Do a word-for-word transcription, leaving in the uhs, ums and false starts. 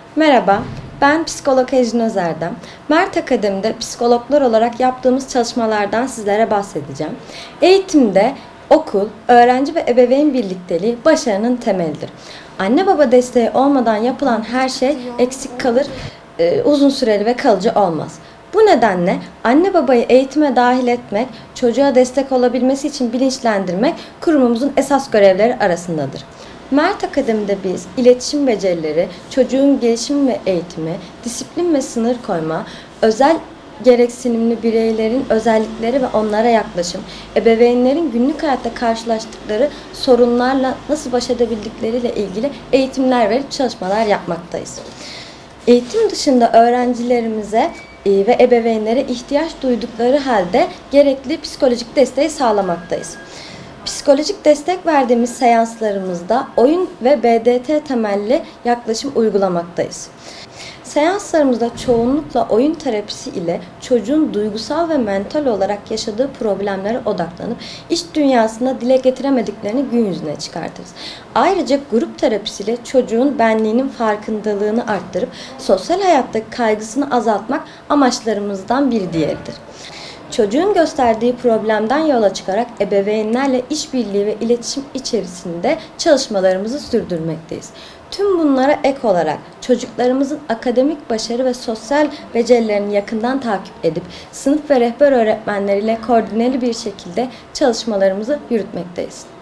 Merhaba, ben psikolog Ecrin Özerdem. Mert Akademi'de psikologlar olarak yaptığımız çalışmalardan sizlere bahsedeceğim. Eğitimde okul, öğrenci ve ebeveyn birlikteliği başarının temelidir. Anne baba desteği olmadan yapılan her şey eksik kalır, e, uzun süreli ve kalıcı olmaz. Bu nedenle anne babayı eğitime dahil etmek, çocuğa destek olabilmesi için bilinçlendirmek kurumumuzun esas görevleri arasındadır. Mert Akademi'de biz iletişim becerileri, çocuğun gelişim ve eğitimi, disiplin ve sınır koyma, özel gereksinimli bireylerin özellikleri ve onlara yaklaşım, ebeveynlerin günlük hayatta karşılaştıkları sorunlarla nasıl baş edebildikleriyle ilgili eğitimler verip çalışmalar yapmaktayız. Eğitim dışında öğrencilerimize ve ebeveynlere ihtiyaç duydukları halde gerekli psikolojik desteği sağlamaktayız. Psikolojik destek verdiğimiz seanslarımızda oyun ve B D T temelli yaklaşım uygulamaktayız. Seanslarımızda çoğunlukla oyun terapisi ile çocuğun duygusal ve mental olarak yaşadığı problemlere odaklanıp iç dünyasında dile getiremediklerini gün yüzüne çıkartırız. Ayrıca grup terapisiyle çocuğun benliğinin farkındalığını arttırıp sosyal hayattaki kaygısını azaltmak amaçlarımızdan bir diğeridir. Çocuğun gösterdiği problemden yola çıkarak ebeveynlerle işbirliği ve iletişim içerisinde çalışmalarımızı sürdürmekteyiz. Tüm bunlara ek olarak çocuklarımızın akademik başarı ve sosyal becerilerini yakından takip edip sınıf ve rehber öğretmenleriyle koordineli bir şekilde çalışmalarımızı yürütmekteyiz.